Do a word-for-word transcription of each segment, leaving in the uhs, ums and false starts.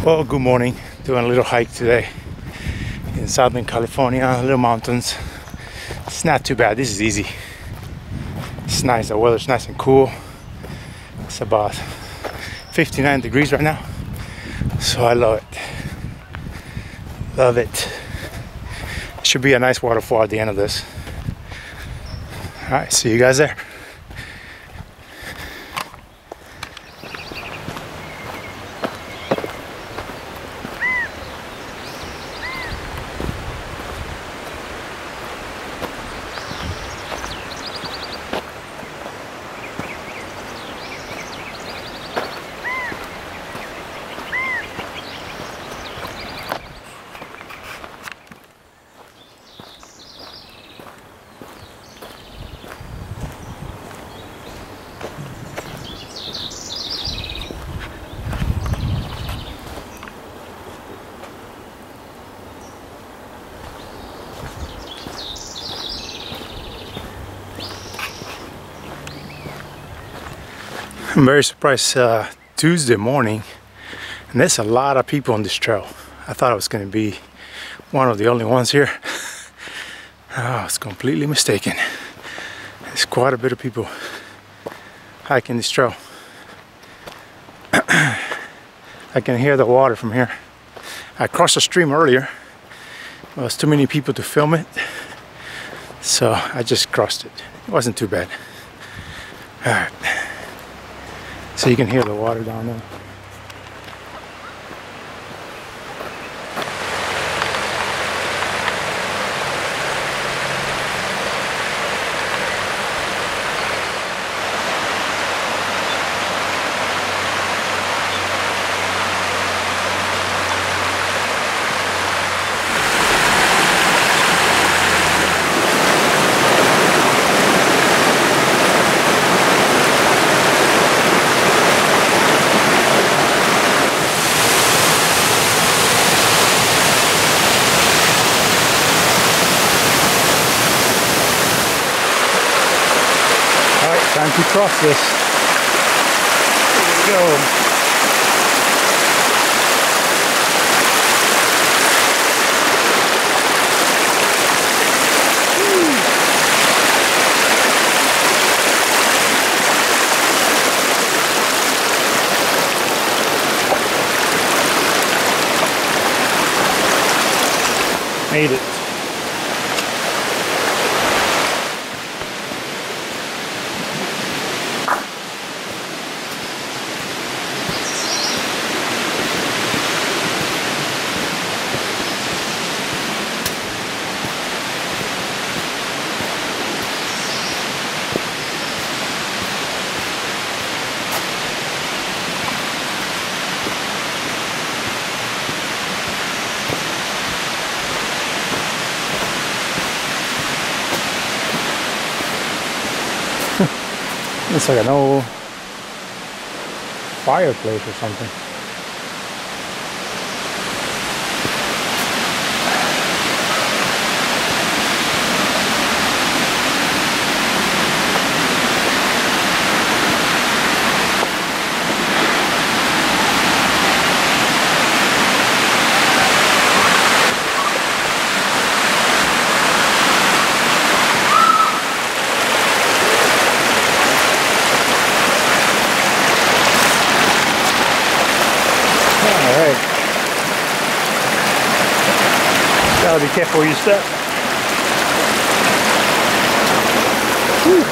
Well, good morning. Doing a little hike today in Southern California, little mountains. It's not too bad. This is easy. It's nice. The weather's nice and cool. It's about fifty-nine degrees right now, so I love it. Love it. Should be a nice waterfall at the end of this. All right, see you guys there. I'm very surprised uh, Tuesday morning, and there's a lot of people on this trail. I thought I was going to be one of the only ones here. I was completely mistaken. There's quite a bit of people hiking this trail. I can hear the water from here. I crossed the stream earlier. There was too many people to film it, so I just crossed it. It wasn't too bad. All right. So you can hear the water down there. Time to cross this. Here we go. Made it. It's like an old fireplace or something. Gotta be careful where you step. Whew.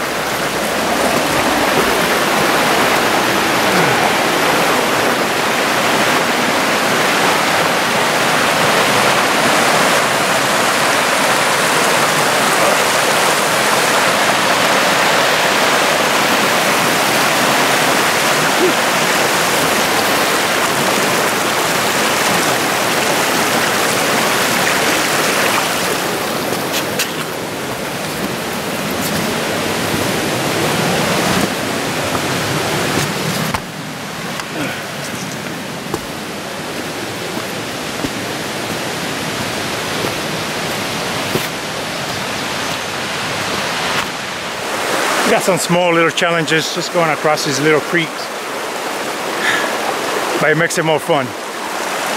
Got some small little challenges just going across these little creeks, but it makes it more fun.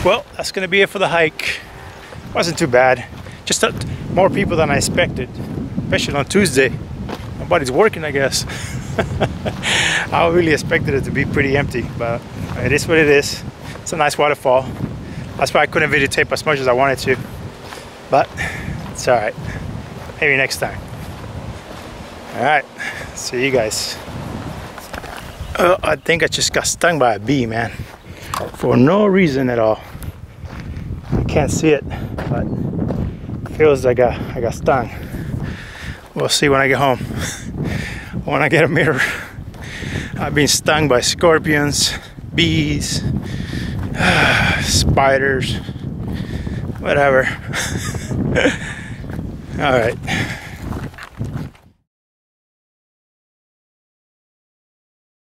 Well, that's gonna be it for the hike. Wasn't too bad. Just uh, more people than I expected, especially on Tuesday. Nobody's working, I guess. I really expected it to be pretty empty, but it is what it is. It's a nice waterfall. That's why I couldn't videotape as much as I wanted to, but it's all right. Maybe next time. All right, see you guys. Uh, I think I just got stung by a bee, man, for no reason at all. I can't see it, but it feels like I, I got stung. We'll see when I get home. When I get a mirror. I've been stung by scorpions, bees, spiders, whatever. All right.